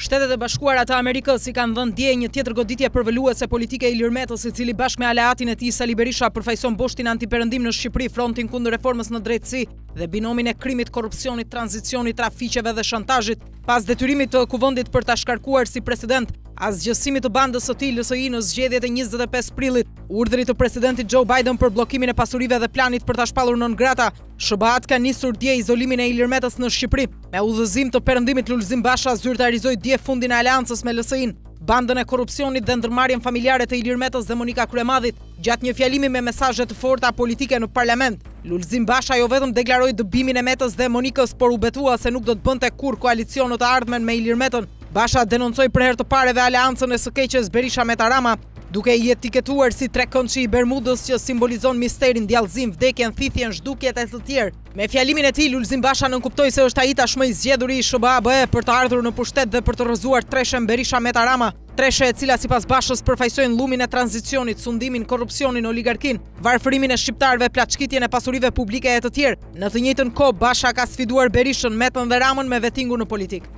Shtetet e Bashkuara të Amerikës i kanë dhënë dje një tjetër goditje përvoluese politike Ilir Metës, i cili bashkë me aleatin e tij Sali Berisha përfaqëson boshtin antiperëndim në Shqipëri, frontin kundër reformës në drejtësi dhe binomin e krimit, korrupsionit, tranzicionit, trafiqeve dhe shantazhit. Pas detyrimit të kuvendit për ta shkarkuar si president, asgjësimit të bandës së tij LSI në zgjedhjet e 25 prillit, urdhrit të presidentit Joe Biden për bllokimin e pasurive dhe planit për ta shpallur non grata, SBA ka nisur dje izolimin e Ilir Metës në Shqipëri. Me udhëzim të perëndimit Lulzim Basha zyrtarizoi dje fundin e aleancës me LSI-n, bandën e korrupsionit dhe ndërmarrjen familjare të Ilir Metës dhe Monika Kryemadhit. Gjatë një fjalimi me mesazhe të forta politike në parlament, Lulzim Basha jo vetëm deklaroi dëbimin e Metës dhe Monikës, por u betua se nuk do të bënte kurrë koalicion të ardhmen me Ilir Metën. Basha denoncoi për herë të parë dhe aleancën e së keqes Berisha me Rama, duke i etiketuar si trekëndshi i Bermudës që simbolizon misterin, djallëzim, vdekjen, thithjen, zhdukjet e të tjerë. Me fjalimin e tij, Lulzim Basha nënkuptoi se është ai tashmë i zgjedhuri i SBA për të ardhur në pushtet dhe për të rrëzuar treshen Berisha me Rama, treshe e cila sipas Bashës përfaqësojnë llumin e tranzicionit, sundimin, korrupsionin, oligarkin, varfërimin e shqiptarëve, plaçkitjen e pasurive publike e të tjerë. Në të njëjtën kohë, Basha ka sfiduar Berishën, Metën dhe Ramën me vettingu në politikë.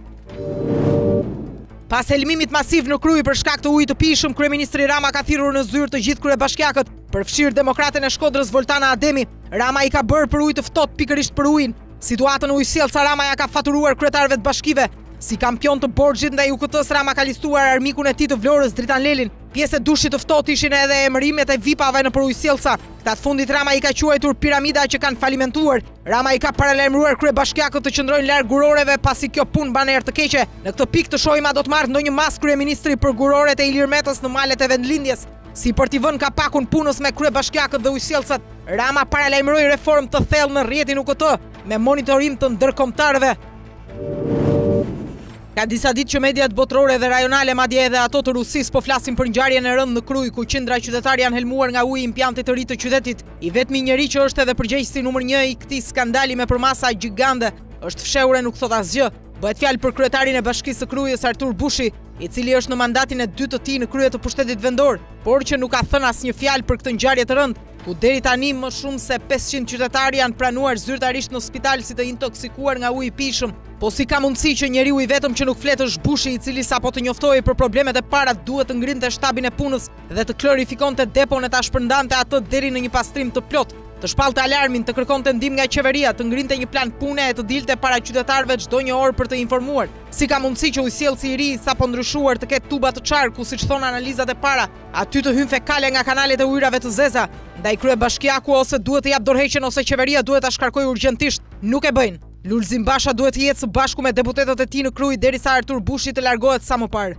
Pas helmimit masiv në Krujë për shkak të ujit të pijshëm, kryeministri Rama ka thirrur në zyrë të gjithë kryebashkiakët, përfshirë demokraten e Shkodrës Voltana Ademi. Rama i ka bërë për ujë të ftohtë pikërisht për ujin. Situatën ujësjellsa Rama ja ka faturuar kryetarëve të bashkive. Si kampion të borxhit ndaj UKT-s, Rama ka listuar armikun e tij të Vlorës, Dritan Lelin. Pjesë e dushit të ftohtë ishin edhe emërimet e VIP-ave në ujësjellsa. Këta të fundit Rama i ka quajtur piramida që kanë falimentuar. Rama i ka paralajmëruar kryebashkiakët të qëndrojnë larg guroreve pasi kjo punë ban erë të keqe. Në këtë pikë të shohim a do të marrë ndonjë mas kryeministri për guroret e Ilir Metës në malet e vendlindjes. Si për t'i vënë kapakun punës me kryebashkiakët dhe ujësjellsat, Rama paralajmëroi reformë të thellë në rrjetin UKT me monitorim të ndërkombëtarëve. Ka disa ditë që mediat botërore dhe rajonale, madje edhe ato të Rusisë, po flasin për ngjarjen e rëndë në Krujë, ku qindra qytetarë janë helmuar nga uji i impjantit të ri të qytetit. I vetmi njeri që është edhe përgjegjësi numër 1 i këtij skandali me përmasa gjigande është fshehur e nuk thot asgjë. Bëhet fjalë për kryetarin e Bashkisë së Krujës, Artur Bushi, i cili është në mandatin e 2 të tij në krye të pushtetit vendor, por që nuk ka thënë asnjë fjalë për këtë ngjarje të rëndë, ku deri tani më shumë se 500 qytetarë janë pranuar zyrtarisht në spital si të intoksikuar nga uji i pijshëm. Po si ka mundësi që njeriu i vetëm që nuk flet është Bushi, i cili sapo të njoftohej për problemet e para duhet të ngrinte shtabin e punës dhe të klarifikonte depon e ta shpërndante atë deri në një pastrim të plot, të shpallte alarmin, të kërkonte ndihmë nga qeveria, të ngrinte një plan pune e të dilte para qytetarëve çdo një orë për të informuar. Si ka mundësi që ujësjellsi i ri sapo ndryshuar të ketë tuba të çarku, siç thon analizat e para, aty të hyjnë fekale nga kanalet e ujrave të zeza, ndaj kryebashkiaku ose duhet të jap dorëheqjen ose qeveria duhet ta shkarkojë urgjentisht. Nuk e bëjnë. Lulzim Basha duhet të jetë së bashku me deputetët e tij në Krujë derisa Artur Bushi të largohet sa më parë.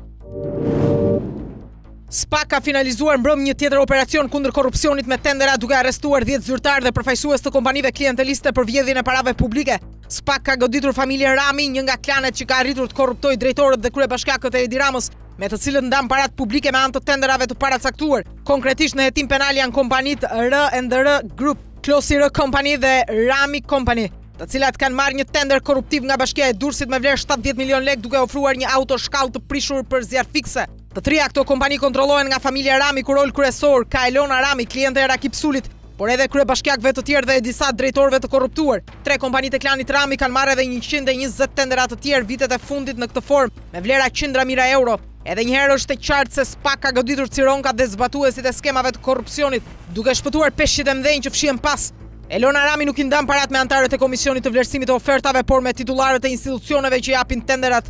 SPA ka finalizuar mbrëmje një tjetër operacion kundër korrupsionit me tendera, duke arrestuar 10 zyrtarë dhe përfaqësues të kompanive klienteliste për vjedhjen e parave publike. SPA ka goditur familjen Rami, një nga klanet që ka arritur të korruptojë drejtorët dhe kryebashkiakët e Edi Ramës, me të cilët ndan parat publike me anë të tenderave të paracaktuar. Konkretisht në hetim penal janë kompanitë R&R Group, Klosi R Company dhe Rami Company, të cilat kanë marrë një tender korruptiv nga Bashkia e Durrësit me vlerë 70 milion lekë, duke ofruar një auto shkallë të prishur për zjarr fikse. Të trija këto kompani kontrollohen nga familja Rami, ku rol kryesor ka Elona Rami, kliente e Rakip Sulit, por edhe kryebashkiakëve të tjerë dhe disa drejtorëve të korruptuar. 3 kompanitë e klanit Rami kanë marrë edhe 120 tendera të tjerë vitet e fundit në këtë formë, me vlera qindra mijëra euro. Edhe njëherë është e qartë se SPA ka goditur cironkat dhe zbatuesit e skemave të korrupsionit, duke shpëtuar peshqit e mdhenj që fshihen pas. Elona Rami nuk i ndan parat me antarët e Komisionit të Vlerësimit të Ofertave, por me titullarët e institucioneve që japin tenderat.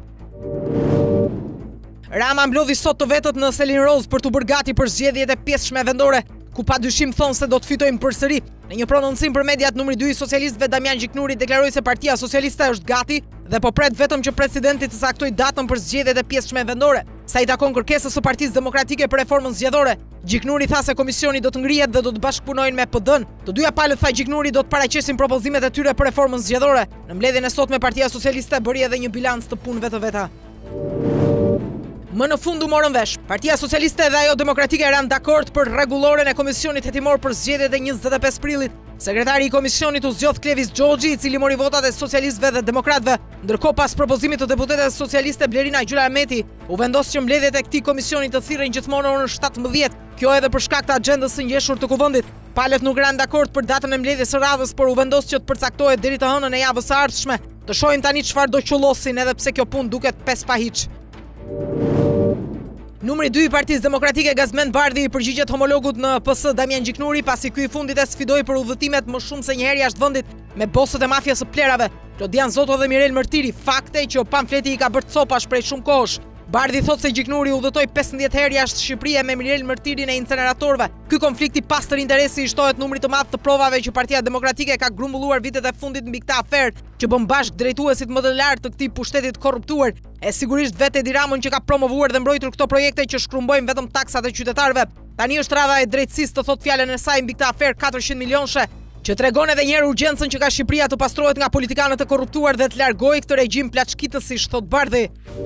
Rama mblodhi sot të vetët në Selin Roz për të bërë gati për zgjedhjet e pjesëshme vendore, ku padyshim thonë se do të fitojnë përsëri. Në një prononcim për mediat, numri 2 i socialistëve Damian Gjiknuri deklaroi se Partia Socialiste është gati dhe po pret vetëm që presidenti të saktojë datën për zgjedhjet e pjesëshme vendore. Sa i takon kërkesës së Partisë Demokratike për reformën zgjedhore, Gjiknuri tha se komisioni do të ngrihet dhe do të bashkëpunojnë me PD-n. Të dyja palët, tha Gjiknuri, do të paraqesin propozimet e tyre për reformën zgjedhore. Në mbledhjen e sotme, Partia Socialiste bëri edhe një bilanc të punëve të veta. Më në fund u morën vesh. Partia Socialiste dhe ajo Demokratike eran dakord për rregulloren e komisionit hetimor për zgjedhjet e 25 prillit. Sekretari i komisionit u zgjodh Klevis Xhoxhi, i cili mori votat e socialistëve dhe demokratëve. Ndërkohë, pas propozimit të deputetes socialiste Blerina Gjylameti, u vendos që mbledhjet e këtij komisioni të thirrën gjithmonë në orën 17. Kjo edhe për shkak të agjendës së ngjeshur të kuvendit. Palët nuk ranë dakord për datën e mbledhjes së radhës, por u vendos që të përcaktohet deri të hënën e javës së ardhshme. Të shohim tani çfarë do qollosin, edhe pse kjo punë duket pes pa hiç. Numri 2 i Partisë Demokratike Gazmend Bardhi i përgjigjet homologut në PS Damian Gjiknuri pasi ky i fundit e sfidoi për udhëtimet më shumë se një herë jashtë vendit me bosët e mafias së plerave, Klodian Zoto dhe Mirel Mërtiri, fakte që Pamfleti i ka bërë copash prej shumë kohësh. Bardhi thot se Gjiknuri udhëtoi 15 herë jashtë Shqipërisë me Mirel Mërtirin e inceneratorëve. Ky konflikt i pastër interesi i shtohet numrit të madh të provave që Partia Demokratike ka grumbulluar vitet e fundit mbi këtë aferë, që bën bashk drejtuesit më të lartë të këtij pushtetit korruptuar. E sigurisht vetë Edi Ramën që ka promovuar dhe mbrojtur këto projekte që shkrumbojnë vetëm taksat e qytetarëve. Tani është radha e drejtësisë të thot fjalën e saj mbi këtë aferë 400 milionëshe, që tregon edhe një herë urgjencën që ka Shqipëria të pastrohet nga politikanët e korruptuar dhe të largojë këtë regjim plaçkitësish, thot Bardhi.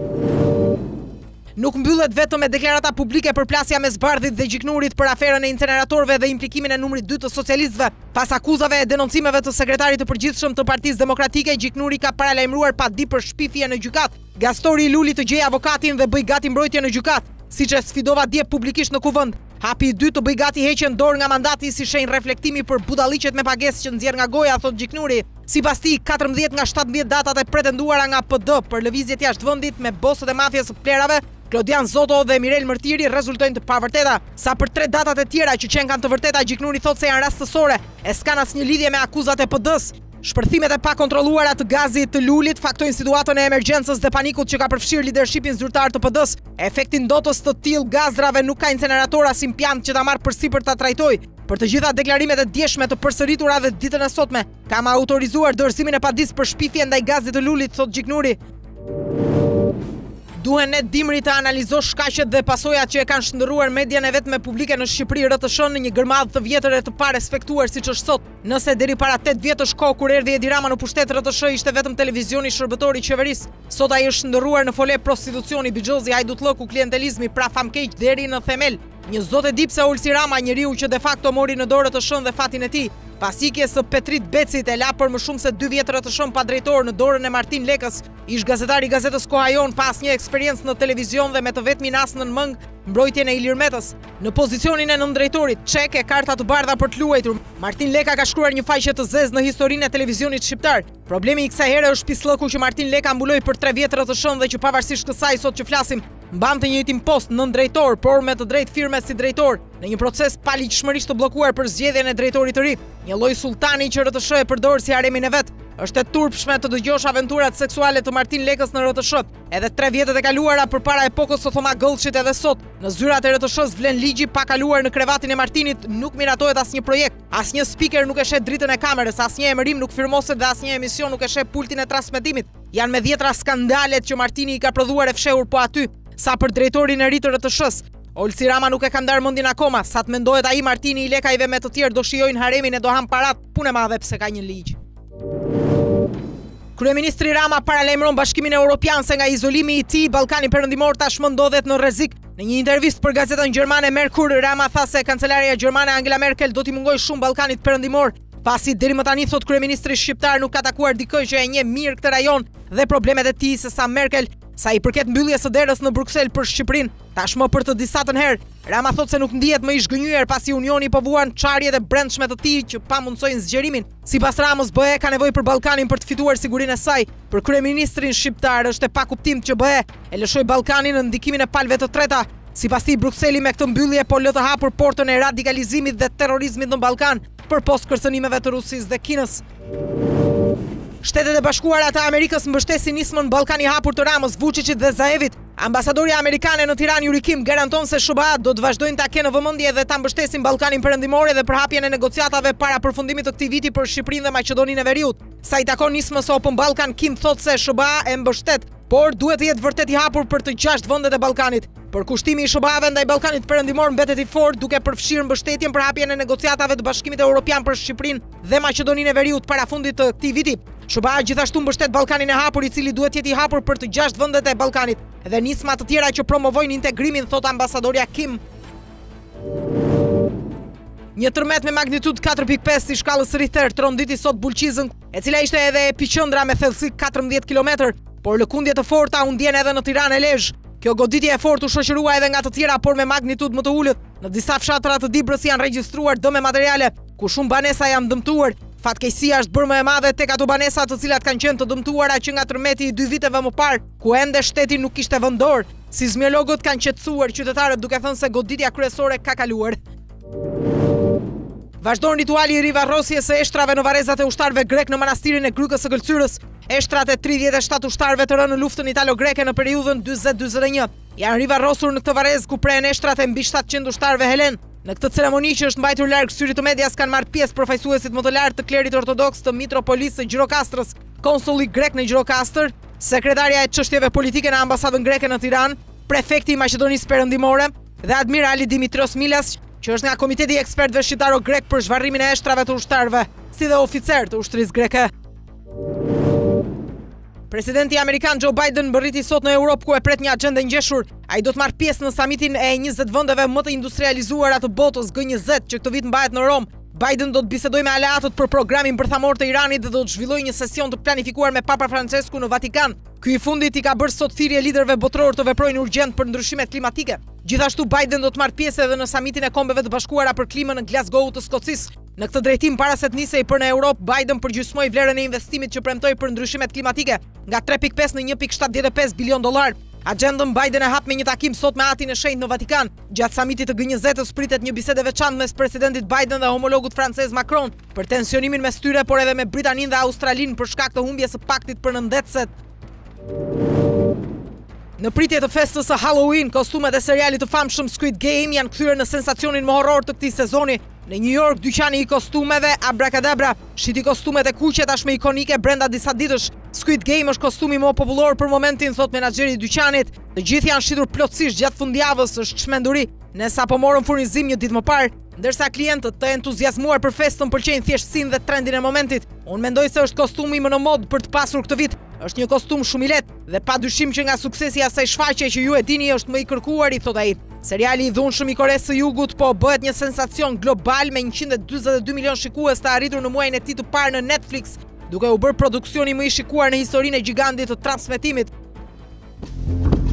Nuk mbyllet vetëm me deklarata publike për plasja mes Bardhit dhe Gjiknurit për aferën e inceneratorëve dhe implikimin e numrit 2 të socialistëve. Pas akuzave e denoncimeve të sekretarit të përgjithshëm të Partisë Demokratike, Gjiknuri ka paralajmëruar pa di për shpifje në gjykat. Gastori i Luli të gjej avokatin dhe bëj gati mbrojtje në gjykat, siç e sfidova dje publikisht në kuvend. Hapi i dytë të bëj gati heqjen dorë nga mandati si shenjë reflektimi për budalliqet me pagesë që nxjerr nga goja, thot Gjiknuri. Sipas tij, 14 nga 17 datat e pretenduara nga PD për lëvizjet jashtë vendit me bosët e mafias së plerave, Klodian Zoto dhe Mirel Mërtiri rezultojnë të pavërteta. Sa për 3 datat e tjera që qenë kanë të vërteta, Gjiknuri thot se janë rastësore, e s'kanë asnjë lidhje me akuzat e PD-s. Shpërthimet e pakontrolluara të gazit të Lulit faktojnë situatën e emergjencës dhe panikut që ka përfshirë lidershipin zyrtar të PD-s. Efekti ndotës të tillë gazrave nuk ka inceneratora si impjant që ta marrë përsipër ta trajtojë. Për të gjitha deklarimet e djeshme të përsëritura dhe ditën e sotme, kam autorizuar dorëzimin e padis për shpifje ndaj gazit të Lulit, thot Gjiknuri. Duhen ne dimri të analizosh shkaqet dhe pasojat që e kanë shndërruar median e vetme publike në Shqipëri RTSH në një gërmadhë të vjetër e të pa respektuar siç është sot. Nëse deri para 8 vjetësh kohë kur erdhi Edi Rama në pushtet, RTSH ishte vetëm televizioni shërbëtor i qeverisë. Sot ai është shndërruar në fole prostitucioni, bixhozi, hajdutllëku, klientelizmi, pra famkeq deri në themel. Një zot e dip se Olsi Rama, njeriu që de facto mori në dorë RTSH-n dhe fatin e tij. Pas ikjes së Petrit Becit e la për më shumë se 2 vjet RTSH-n pa drejtor në dorën e Martin Lekës, ish gazetari i gazetës Koha Jon, pas një eksperiencë në televizion dhe me të vetmin as në mëng mbrojtjen e Ilir Metës. Në pozicionin e nëndrejtorit, çek e karta të bardha për të luajtur. Martin Leka ka shkruar një faqe të zezë në historinë e televizionit shqiptar. Problemi i kësaj here është pislëku që Martin Leka mbuloi për 3 vjet RTSH-n dhe që pavarësisht kësaj sot që flasim, mbante një njëjtin post nëndrejtor, por me të drejtë firme si drejtor, në një proces paligjshmërisht të bllokuar për zgjedhjen e drejtorit të ri. Një lloj sultani që RTSH e përdor si haremin e vet. Është e turpshme të dëgjosh aventurat seksuale të Martin Lekës në RTSH. Edhe 3 vjetet e kaluara përpara epokës së Thoma Gëllçit edhe sot, në zyrat e RTSH-s vlen ligji pa kaluar në krevatin e Martinit, nuk miratohet asnjë projekt. Asnjë speaker nuk e sheh dritën e kamerës, asnjë emërim nuk firmoset dhe asnjë emision nuk e sheh pultin e transmetimit. Janë me dhjetra skandalet që Martini i ka prodhuar e fshehur po aty. Sa për drejtorin e ri të RTSH-s, Olsi Rama nuk e ka ndarë mendin akoma, sa të mendohet ai Martini i Lekajve me të tjerë do shijojnë haremin e do han parat, punë e madhe pse ka një ligj. Kryeministri Rama paralajmëron Bashkimin Evropian se nga izolimi i tij Ballkani Perëndimor tashmë ndodhet në rrezik. Në një intervistë për gazetën gjermane Merkur, Rama tha se kancelaria gjermane Angela Merkel do t'i mungojë shumë Ballkanit Perëndimor, pasi deri më tani thot kryeministri shqiptar nuk ka takuar dikë që e njeh mirë këtë rajon dhe problemet e tij se sa Merkel. Sa i përket mbylljes së derës në Bruksel për Shqipërinë, tashmë për të disatën herë, Rama thot se nuk ndihet më i zhgënjyer pasi Unioni po vuan çarjet e brendshme të tij që pa mundsojnë zgjerimin. Sipas Ramës, BE ka nevojë për Ballkanin për të fituar sigurinë e saj. Për kryeministrin shqiptar është e pakuptim që BE e lëshoi Ballkanin në ndikimin e palëve të treta. Sipas tij, Brukseli me këtë mbyllje po lë të hapur portën e radikalizimit dhe terrorizmit në Ballkan, përpos kërcënimeve të Rusisë dhe Kinës. Shtetet e Bashkuara të Amerikës mbështesin nismën Ballkani hapur të Ramës, Vučićit dhe Zaevit. Ambasadorja amerikane në Tiranë Yuri Kim garanton se SBA do të vazhdojnë ta kenë në vëmendje dhe ta mbështesin Ballkanin Perëndimor edhe për hapjen e negociatave para përfundimit të këtij viti për Shqipërinë dhe Maqedoninë e Veriut. Sa i takon nismës Open Balkan, Kim thot se SBA e mbështet, por duhet të jetë vërtet i hapur për të 6 vendet e Ballkanit. Përkushtimi i SBA-ve ndaj Ballkanit Perëndimor mbetet i fortë, duke përfshirë mbështetjen për hapjen e negociatave të Bashkimit Evropian për Shqipërinë dhe Maqedoninë e Veriut para fundit të këtij viti. SBA gjithashtu mbështet Ballkanin e hapur, i cili duhet jetë i hapur për të 6 vendet e Ballkanit, dhe nisma të tjera që promovojnë integrimin, thot ambasadorja Kim. Një tërmet me magnitudë 4.5 si shkallës Richter tronditi sot Bulqizën, e cila ishte edhe epiqendra me thellësi 14 km, por lëkundje të forta u ndjen edhe në Tiranë e Lezhë. Kjo goditje e fortë u shoqërua edhe nga të tjera, por me magnitudë më të ulët. Në disa fshatra të Dibrës janë regjistruar dëme materiale, ku shumë banesa janë dëmtuar. Fatkeqësia është bërë më e madhe tek ato banesa të cilat kanë qenë të dëmtuara që nga tërmeti i 2 viteve më parë, ku ende shteti nuk kishte vendor. Sismologët kanë qetësuar qytetarët duke thënë se goditja kryesore ka kaluar. Vazhdon rituali i rivarrosjes së eshtrave në varrezat e ushtarëve grek në manastirin e Grykës së Gëlcyrës. Eshtrat e 37 ushtarëve të rënë në luftën italo-greke në periudhën 40-41 janë rivarrosur në këtë varrez ku prehen eshtrat e mbi 700 ushtarëve helen. Në këtë ceremoni që është mbajtur larg syrit të medias kanë marrë pjesë përfaqësuesit më të lartë të klerit ortodoks të Mitropolisë së Gjirokastrës, konsulli grek në Gjirokastër, sekretarja e çështjeve politike në ambasadën greke në Tiranë, prefekti i Maqedonisë Perëndimore dhe admirali Dimitrios Milas, që është nga Komiteti i Ekspertëve Shqiptaro-Grek për zhvarrimin e eshtrave të ushtarëve, si dhe oficer të ushtrisë greke. Presidenti Amerikan Joe Biden bërriti sot në Europë ku e pret një agjendë ngjeshur. Ai do të marrë pjesë në samitin e 20 vendeve më të industrializuara të botës G20 që këtë vit mbahet në Rom. Biden do të bisedojë me aleatët për programin bërthamor të Iranit dhe do të zhvillojë një sesion të planifikuar me Papa Francesku në Vatikan. Ky i fundit i ka bërë sot thirrje liderëve botror të veprojnë urgjent për ndryshimet klimatike. Gjithashtu Biden do të marrë pjesë edhe në samitin e Kombeve të Bashkuara për klimën në Glasgow të Skocisë. Në këtë drejtim, para se të nisej për në Europë, Biden përgjysmoi vlerën e investimit që premtoi për ndryshimet klimatike nga 3.5 në 1.75 bilion dollar. Agjendën Biden e hap me një takim sot me Atin e Shenjtë në Vatikan. Gjatë samitit të G20-s pritet një bisedë e veçantë mes presidentit Biden dhe homologut francez Macron për tensionimin mes tyre, por edhe me Britaninë dhe Australinë për shkak të humbjes së paktit për nëndetëset. Në pritje të festës së Halloween, kostumet e serialit të famshëm Squid Game janë kthyer në sensacionin më horror të këtij sezoni. Në New York, dyqani i kostumeve Abracadabra shiti kostumet e kuqe tashmë ikonike brenda disa ditësh. Squid Game është kostumi më popullor për momentin, thot menaxheri i dyqanit. Të gjithë janë shitur plotësisht gjatë fundjavës, është çmenduri. Ne sapo morëm furnizim një ditë më parë, ndërsa klientët të entuziazmuar për festën pëlqejnë thjeshtësinë dhe trendin e momentit. Unë mendoj se është kostumi më në mod për të pasur këtë vit. Është një kostum shumë i lehtë dhe padyshim që nga suksesi i asaj shfaqje që ju e dini është më i kërkuar, i thot ai. Seriali i dhunshëm i Koresë së Jugut po bëhet një sensacion global me 142 milion shikues të arritur në muajin e tij të parë në Netflix, duke u bërë produksioni më i shikuar në historinë e gigantit të transmetimit.